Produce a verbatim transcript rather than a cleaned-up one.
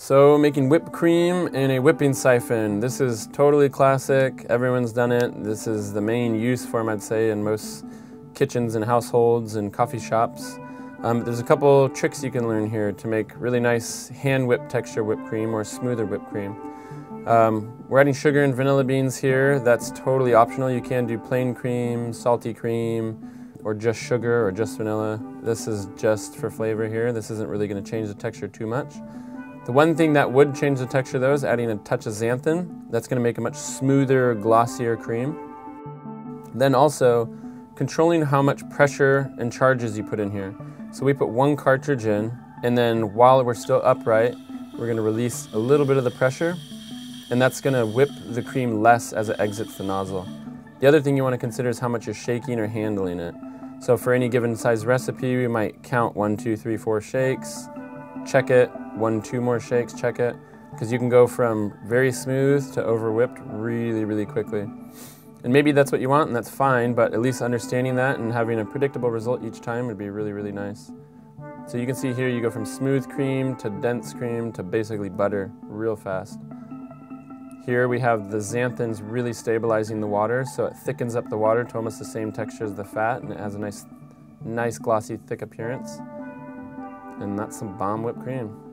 So making whipped cream in a whipping siphon. This is totally classic. Everyone's done it. This is the main use form, I'd say, in most kitchens and households and coffee shops. Um, there's a couple tricks you can learn here to make really nice hand whipped texture whipped cream or smoother whipped cream. Um, we're adding sugar and vanilla beans here. That's totally optional. You can do plain cream, salty cream, or just sugar or just vanilla. This is just for flavor here. This isn't really going to change the texture too much. The one thing that would change the texture though is adding a touch of xanthan. That's going to make a much smoother, glossier cream. Then also controlling how much pressure and charges you put in here. So we put one cartridge in, and then while we're still upright, we're going to release a little bit of the pressure, and that's going to whip the cream less as it exits the nozzle. The other thing you want to consider is how much you're shaking or handling it. So for any given size recipe, we might count one, two, three, four shakes, check it, one, two more shakes, check it, because you can go from very smooth to over whipped really, really quickly. And maybe that's what you want, and that's fine, but at least understanding that and having a predictable result each time would be really, really nice. So you can see here you go from smooth cream to dense cream to basically butter real fast. Here we have the xanthans really stabilizing the water, so it thickens up the water to almost the same texture as the fat, and it has a nice, nice glossy, thick appearance. And that's some bomb whipped cream.